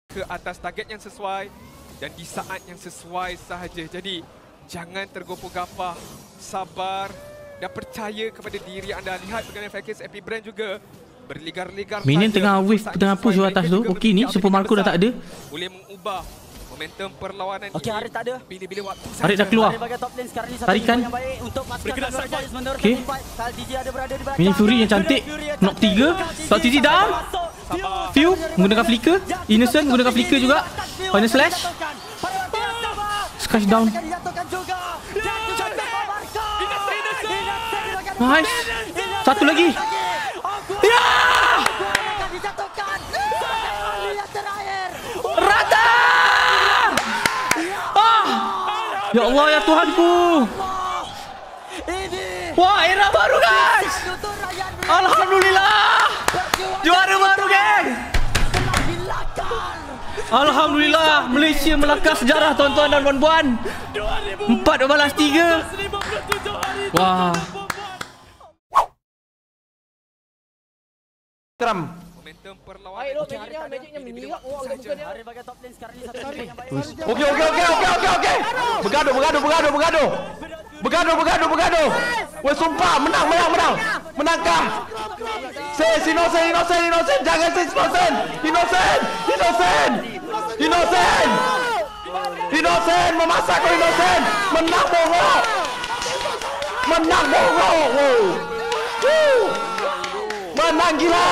ke atas target yang sesuai dan di saat yang sesuai sahaja. Jadi jangan tergopoh-gapah, sabar dan percaya kepada diri anda. Lihat bagaimana Fakis Epic Brand juga berligar-ligar. Minion tengah wave, tengah push atas tu. Okey, ni Super Marco dah tak ada. Boleh mengubah momentum perlawanan ini. Okey, Arif tak ada. Bila-bila waktu Arif dah keluar. Tarikan. Okey. Mini Fury yang cantik. Knock 3. Knock TG down. Few menggunakan flicker. Innocent menggunakan flicker juga. Final slash. Smash down. Nice. Satu lagi. Ya! Rata! Ya Allah, ya Tuhanku. Wah, era baru guys. Alhamdulillah. Juara baru geng. Alhamdulillah, Malaysia melangkah sejarah tuan-tuan dan puan-puan. 4-3. Wah. Keram. Momentum perlawanan. Magicnya menirap. Arif bagi top lane sekarang ni satu yang baik. Okey. Bergaduh. Weh, sumpah, menang. Menangkah? Innocent. Jangan Innocent, memasak kau Innocent. Menang bongok. Menang gila.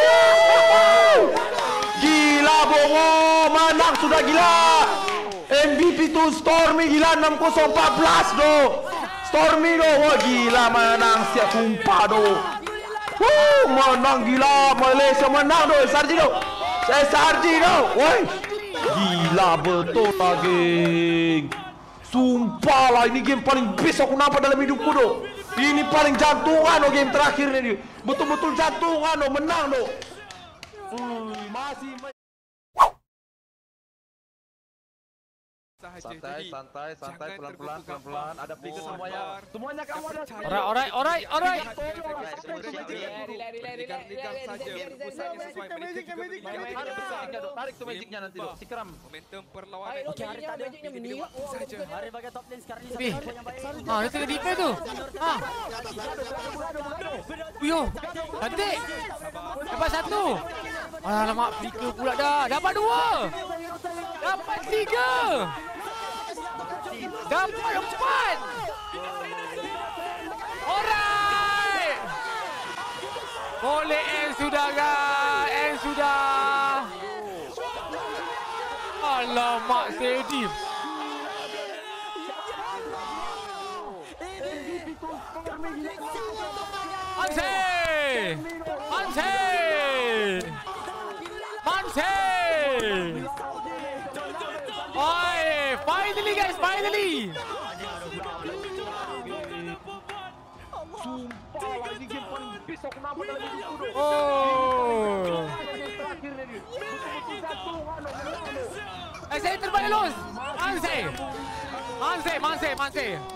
Gila bongok, menang sudah gila. MVP tu Stormy gila 6014 do. Stormy do, wah gila menang siap sumpah do. Menang gila, Malaysia menang do. SRG do. Woi. Gila betul lah geng. Sumpah lah, ini game paling best aku nampak dalam hidupku do. Ini paling jantungan do game terakhir ni. Betul-betul jantungan do, menang do. Masih santai, pelan-pelan. Ada flicker semuanya kamu ada. Alright. Tarik tu magicnya nanti dok. Sikram. Momentum perlawanan. Okey, Arif tak ada. Magicnya menirap. Arif bagi top lane sekarang ni satu yang baik. Dia tengah defend tu. Yo, cantik. Dapat 1. Alamak, flicker pula dah. Dapat 2. Dapat 3. Dapat 4. Alright. Boleh end sudah guys. End sudah. Alamak, sedih. Manse. Oi, finally guys, finally. Sumpah lah, ini game paling best aku nampak dalam hidupku dok. Saya terbaik los. Manse.